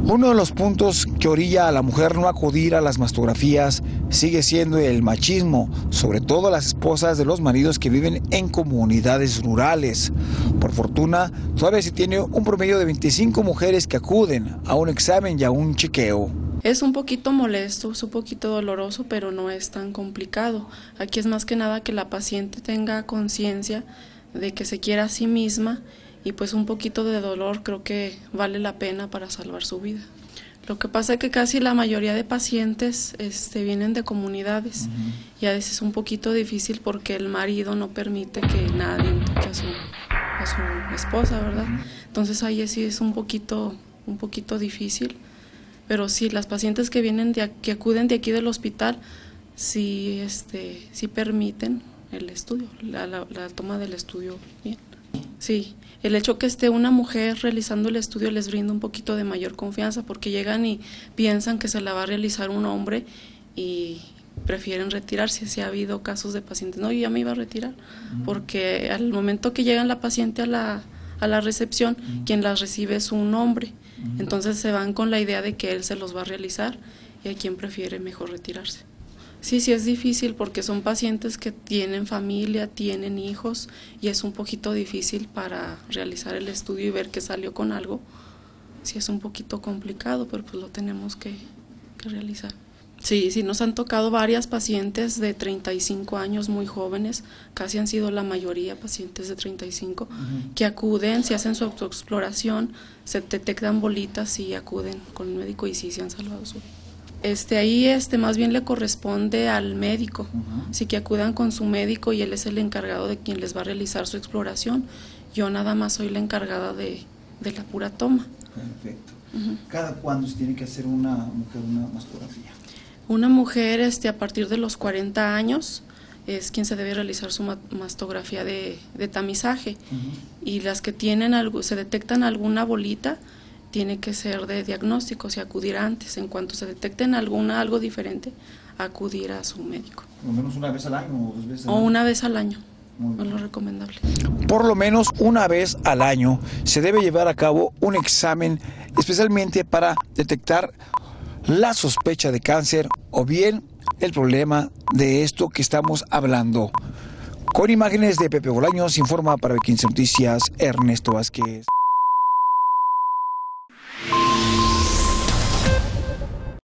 Uno de los puntos que orilla a la mujer no acudir a las mastografías sigue siendo el machismo, sobre todo las esposas de los maridos que viven en comunidades rurales. Por fortuna, todavía se tiene un promedio de 25 mujeres que acuden a un examen y a un chequeo. Es un poquito molesto, es un poquito doloroso, pero no es tan complicado. Aquí es más que nada que la paciente tenga conciencia de que se quiera a sí misma y pues un poquito de dolor creo que vale la pena para salvar su vida. Lo que pasa es que casi la mayoría de pacientes vienen de comunidades y a veces es un poquito difícil porque el marido no permite que nadie toque a su esposa, ¿verdad? Entonces ahí sí es un poquito difícil. Pero sí, las pacientes que vienen que acuden de aquí del hospital, sí permiten el estudio, la toma del estudio bien. Sí, el hecho que esté una mujer realizando el estudio les brinda un poquito de mayor confianza porque llegan y piensan que se la va a realizar un hombre y prefieren retirarse. Sí ha habido casos de pacientes, no, yo ya me iba a retirar, porque al momento que llegan la paciente a la recepción, quien las recibe es un hombre. Entonces se van con la idea de que él se los va a realizar y a quien prefiere mejor retirarse. Sí es difícil porque son pacientes que tienen familia, tienen hijos y es un poquito difícil para realizar el estudio y ver que salió con algo. Sí es un poquito complicado, pero pues lo tenemos que realizar. Sí, nos han tocado varias pacientes de 35 años muy jóvenes, casi han sido la mayoría pacientes de 35, que acuden, se hacen su autoexploración, se detectan bolitas y acuden con el médico y sí se han salvado su vida. Ahí más bien le corresponde al médico, así que acudan con su médico y él es el encargado de quien les va a realizar su exploración. Yo nada más soy la encargada de la pura toma. Perfecto. ¿Cada cuándo se tiene que hacer una mujer una mastografía? Una mujer a partir de los 40 años es quien se debe realizar su mastografía de tamizaje y las que tienen se detectan alguna bolita tiene que ser de diagnóstico, o sea, acudir antes, en cuanto se detecten algo diferente, acudir a su médico. ¿Por lo menos una vez al año o 2 veces al año? O una vez al año, es lo recomendable. Por lo menos una vez al año se debe llevar a cabo un examen especialmente para detectar la sospecha de cáncer o bien el problema de esto que estamos hablando. Con imágenes de Pepe Bolaños, informa para 15 Noticias Ernesto Vázquez.